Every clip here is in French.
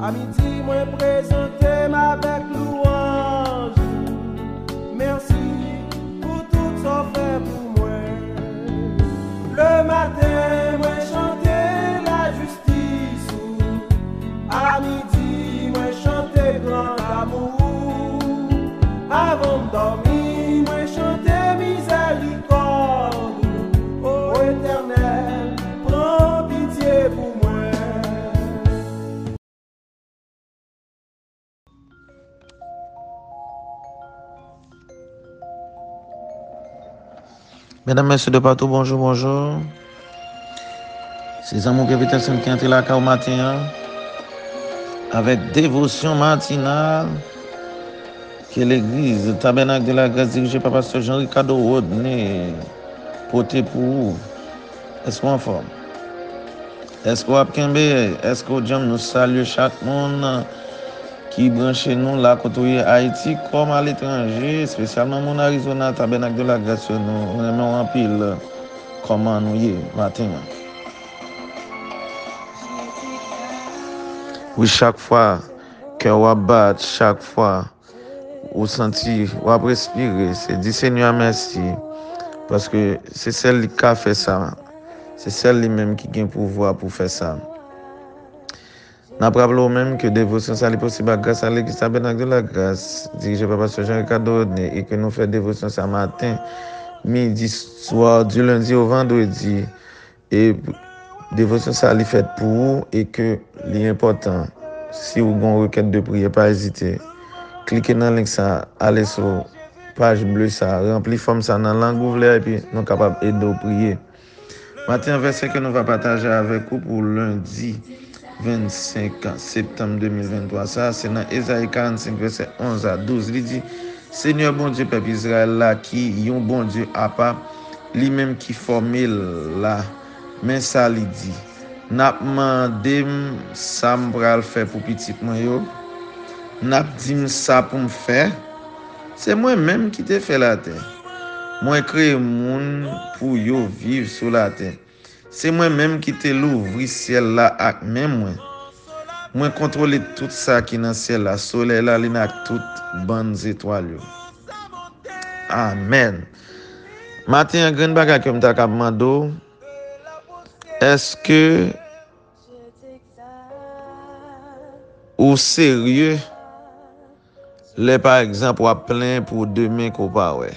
À midi, moi présenter avec louange. Merci pour tout ça fait pour moi. Le matin, moi chanter la justice. À midi, moi chanter grand amour. Avant de dormir, moi chanter miséricorde. Ô Éternel, prends pitié pour moi. Mesdames, messieurs de partout, bonjour, bonjour. C'est Zamou Pépitation qui entre là au matin avec dévotion matinale que l'église Tabernacle de la Grâce dirigée par Pasteur Jean-Ricardo Rodney porté pour vous. Est-ce qu'on est en forme? Est-ce qu'on a Kembe? Est-ce qu'on nous salue chaque monde qui branche nous là côté Haïti comme à l'étranger, spécialement mon Arizona Tabernacle de la Grâce nous on en pile comment nous y matin. Oui, chaque fois que on bat, chaque fois on sentit, on respirer, c'est dire Seigneur merci parce que c'est celle qui a fait ça. C'est celle-là qui a le pouvoir pour faire ça. Nous rappelons même que dévotion ça est possible grâce à l'église Tabernacle de la Grâce dirigée par Pasteur Jean-Ricardo Rodney et que nous faisons dévotion ce matin, midi, soir, du lundi au vendredi. Et dévotion ça est faite pour vous et que l'important, si vous avez une requête de prière, pas hésiter. Cliquez dans le link ça, allez sur la page bleue ça, remplis forme ça dans la langue ouverte et puis nous sommes capables d'aider à prier. Maintenant, verset que nous allons partager avec vous pour lundi 25 septembre 2023. Ça, c'est dans Ésaïe 45, verset 11 à 12. Il dit, Seigneur bon Dieu, peuple Israël, là, qui est un bon Dieu à part, lui-même qui formule là, mais ça, il dit, n'a demandé ça m'bral faire pour petit moi yo, n'a dit ça pour me faire, c'est moi-même qui t'ai fait la terre. Moi créé monde pour yo vivre sur la terre. C'est moi-même qui t'ai l'ouvri ciel là avec même moi. Moi contrôler tout ça qui dans ciel là, soleil là, li nak toutes bonnes étoiles yo. Amen. Matin un grand bagage comme ta k'ap mando. Est-ce que ou sérieux les par exemple ou plein pour demain qu'on pas ouais.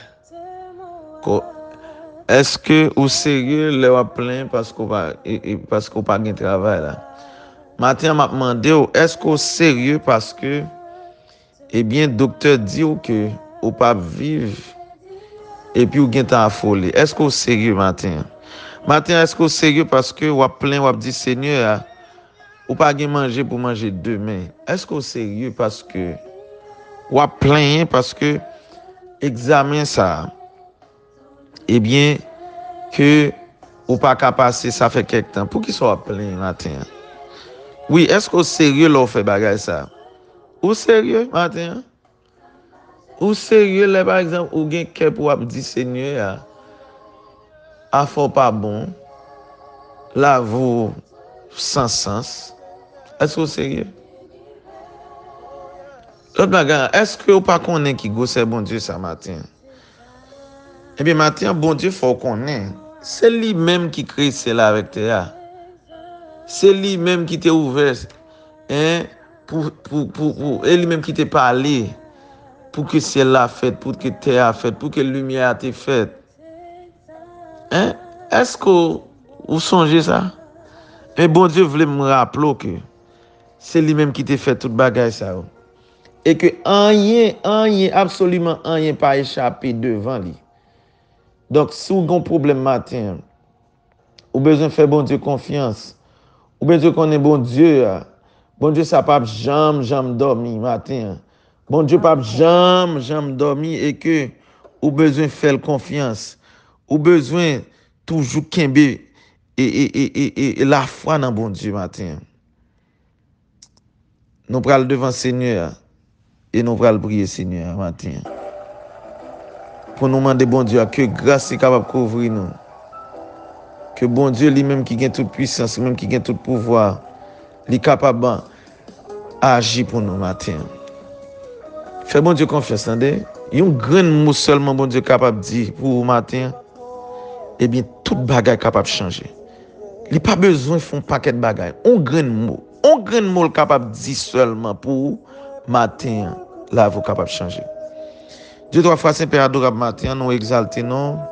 Est-ce que ou sérieux les ou plein parce qu'on pas gain travail là. Matin m'a demandé est-ce que sérieux parce que eh bien docteur dit que ou pas vivre et puis ou gain ta folie. Est-ce que sérieux matin? Matin est-ce que sérieux parce que ou plein ou dit Seigneur ou pas gain manger pour manger demain. Est-ce que sérieux parce que ou plein parce que examen ça eh bien que ou pas qu'à passer ça fait quelque temps pour qu'il soit plein matin. Oui, est-ce que sérieux l'on fait bagay ça? Ou sérieux matin? Ou sérieux là par exemple ou gen kè pour dire Seigneur a faut pas bon la vous sans sens. Est-ce que sérieux? L'autre bagay, est-ce que ou pas connaît qui go c'est bon Dieu ça matin? Eh bien matin bon Dieu faut connaître. C'est lui-même qui crée cela avec toi. C'est lui-même qui t'a ouvert hein pour et lui-même qui t'a parlé pour que ciel l'a fait, pour que terre a fait, pour que lumière a été faite. Hein? Est-ce que vous songez ça? Mais bon Dieu voulait me rappeler que c'est lui-même qui t'a fait toute bagaille ça. Et que rien, absolument rien pas échappé devant lui. Donc si vous avez un problème matin, ou besoin de faire bon Dieu confiance, ou besoin qu'on est bon Dieu, ça pas jamais dormir matin. Bon Dieu pas jamais dormir et que ou besoin faire confiance, ou besoin toujours kembe et la foi dans bon Dieu matin. Nous pral devant Seigneur et nous pral prier Seigneur matin. Pour nous demander bon Dieu que grâce est capable de couvrir nous. Que bon Dieu lui-même qui gagne toute puissance, lui-même qui gagne tout pouvoir, lui capable agit pour nous matin. Fais bon Dieu confiance, attendez. Il y a un grand mot seulement bon Dieu capable de dire pour vous matin. Eh bien, toute bagaille capable de changer. Il n'y a pas besoin de faire un paquet de bagailles. Un grand mot capable de dire seulement pour vous matin. Là, vous capable de changer. Dieu trois fois Saint-Père adorable matin, nous exaltons,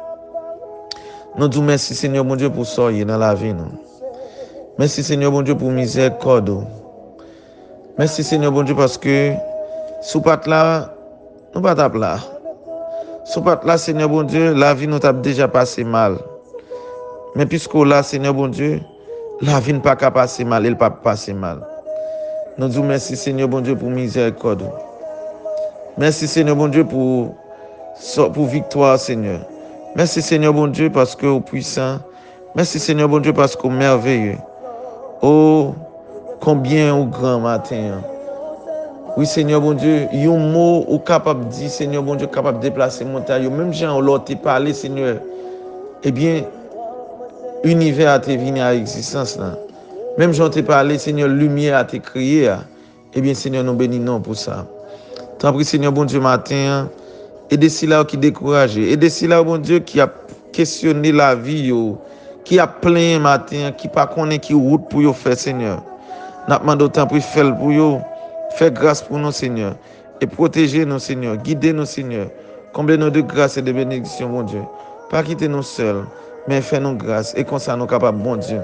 nous disons merci Seigneur bon Dieu pour sortir dans la vie. Merci Seigneur bon Dieu pour miséricorde. Merci Seigneur bon Dieu parce que sous pat là, nous pas tap là. Sous pat là, Seigneur bon Dieu, la vie nous a déjà passé mal. Mais puisque là, Seigneur bon Dieu, la vie ne pas passer mal, elle pas passer mal. Nous disons merci Seigneur bon Dieu pour miséricorde. Merci Seigneur bon Dieu pour victoire Seigneur. Merci Seigneur bon Dieu parce que vous puissant. Merci Seigneur bon Dieu parce que vous merveilleux. Oh, combien au grand matin. Oui Seigneur bon Dieu, il y a un mot ou capable de dire Seigneur bon Dieu capable de déplacer montagne. Même gens l'autre parlé Seigneur. Eh bien, univers a été venu à existence là. Même gens t'ai parlé Seigneur, lumière a été créée. Eh bien Seigneur nous bénissons pour ça. Tant pis Seigneur bon Dieu matin, aidez si là qui découragé, aidez si là bon Dieu qui a questionné la vie qui a plein matin, qui pas connaît qui route pour yo faire Seigneur. N'a demandé autant pour faire pour yo, faire grâce pour nous Seigneur et protéger nous Seigneur, guider nous Seigneur. Comblez-nous de grâce et de bénédiction bon Dieu. Pas quitter nous seuls, mais fais-nous grâce et comme ça nous capables bon Dieu.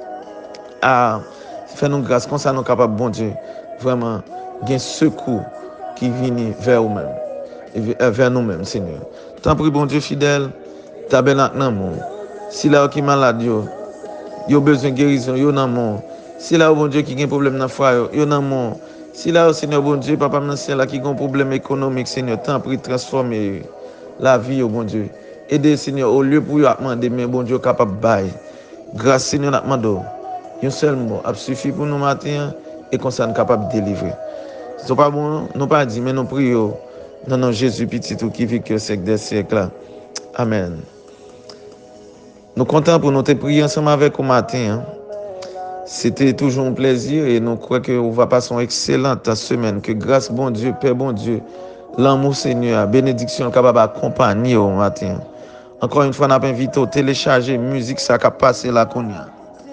Fais-nous grâce comme ça nous capables bon Dieu. Vraiment gain secours qui vient vers nous-mêmes, vers nous-mêmes, Seigneur. Tant pis, bon Dieu fidèle, tabernacle dans le monde. Si là qui est malade, yo besoin de guérison, yo dans le monde. Si là, bon Dieu, qui a un problème dans le foyer, yo dans le monde. Si là, Seigneur, bon Dieu, papa, dans le ciel, qui a un problème économique, Seigneur, tant pis, transformer la vie, bon Dieu. Aidez, Seigneur, au lieu pour demander, mais bon Dieu, capable de bailler. Grâce, Seigneur, nous demandons. Un seul mot a suffi pour nous matin et qu'on soit capable de délivrer. Ce n'est pas bon, nous pas dit, mais nous prions dans nom Jésus petit tout qui vit que siècle des siècles. Amen. Nous comptons pour nous prier ensemble avec vous matin. C'était toujours un plaisir et nous croyons qu'on va passer une excellente semaine. Que grâce bon Dieu, Père bon Dieu, l'amour Seigneur, bénédiction capable d'accompagner au matin. Encore une fois, nous avons invité à télécharger musique ça qui a passé la cognac.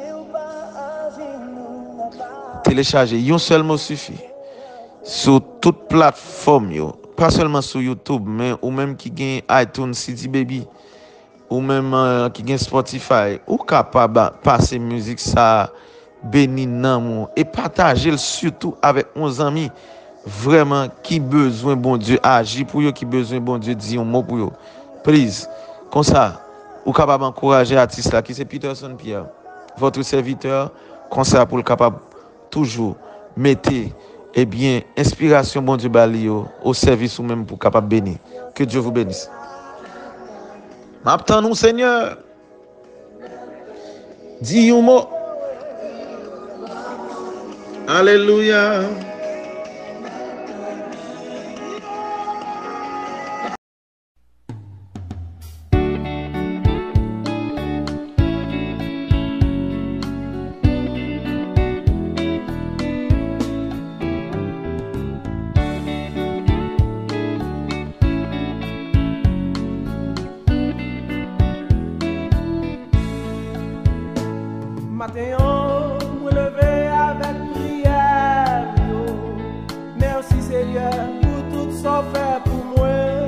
Télécharger, un seul mot suffit. Sur toute plateforme, pas seulement sur YouTube, mais ou même qui gagne iTunes, CD Baby, ou même qui gagne Spotify, ou capable de passer musique ça béni nan et partager surtout avec nos amis vraiment qui besoin bon Dieu agir pour eux, qui besoin bon Dieu dire un mot pour eux. Please, comme ça, ou capable encourager artiste là qui c'est Peterson Pierre, votre serviteur, comme ça pour le capable toujours mettez eh bien inspiration bon Dieu balio au service ou même pour capable bénir. Que Dieu vous bénisse. M'attend nous Seigneur. Dis un mot. Alléluia. Matin, me lever avec prière. Merci Seigneur pour tout ça fait pour moi.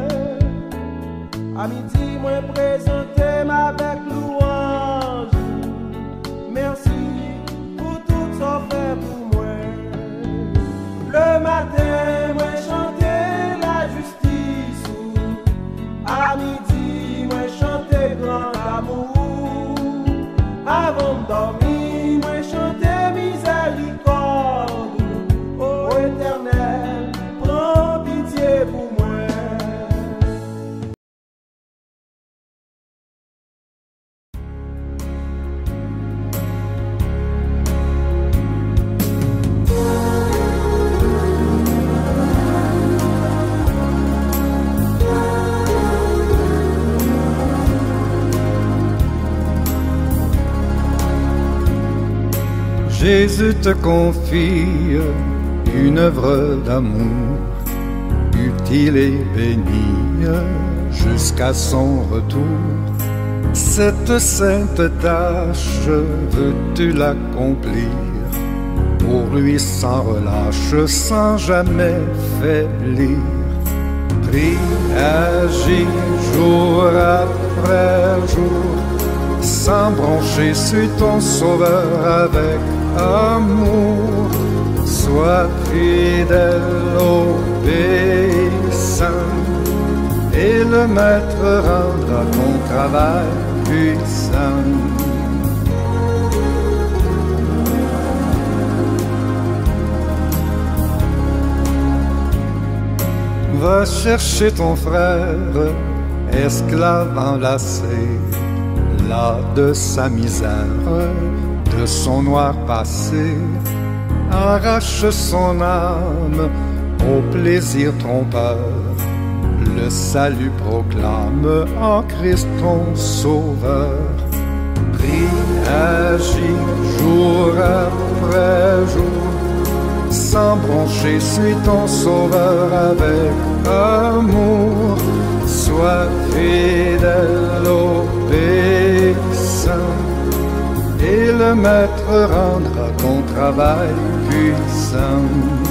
À midi, moi présenter avec louange. Merci pour tout ça fait pour moi. Le matin, moi chanter la justice. À midi, moi chanter grand amour. Avant de dormir, moi chanter miséricorde. Ô Éternel, prends pitié pour moi. Jésus te confie une œuvre d'amour utile et bénie jusqu'à son retour. Cette sainte tâche, veux-tu l'accomplir pour lui sans relâche, sans jamais faiblir? Prie, agis jour après jour, sans broncher, suis ton sauveur avec amour. Sois fidèle, obéissant, et le maître rendra ton travail puissant. Va chercher ton frère, esclave enlacé, là de sa misère, de son noir passé. Arrache son âme au plaisir trompeur. Le salut proclame en Christ ton sauveur. Prie, agis jour après jour, sans broncher, suis ton sauveur avec amour. Sois fidèle, obéissant, et le maître rendra ton travail puissant.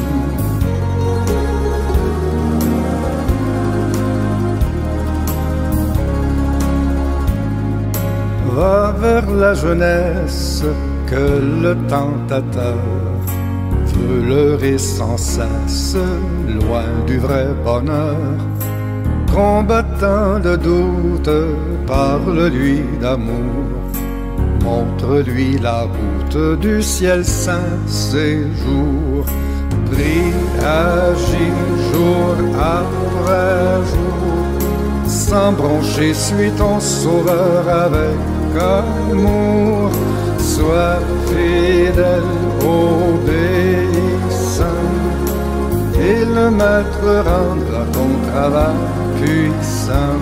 Va vers la jeunesse que le tentateur veut leurrer sans cesse, loin du vrai bonheur. Combattant le doute, parle-lui d'amour, montre-lui la route du ciel saint séjour. Prie, agis jour après jour, sans broncher, suis ton sauveur avec amour. Sois fidèle, obéissant, et le maître rendra ton travail puissant.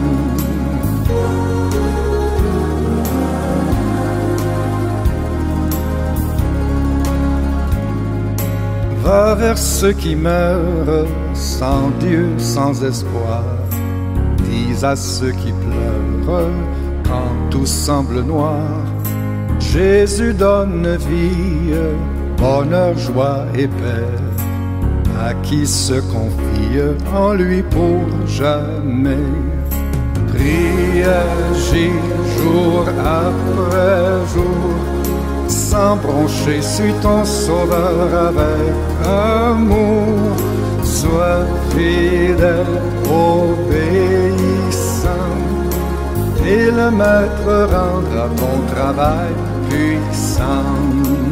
Va vers ceux qui meurent sans Dieu, sans espoir. Dis à ceux qui pleurent quand tout semble noir: Jésus donne vie, bonheur, joie et paix à qui se confie en lui pour jamais. Prie, agis jour après jour, sans broncher, suis ton sauveur avec amour. Sois fidèle, obéissant, et le maître rendra ton travail puissant.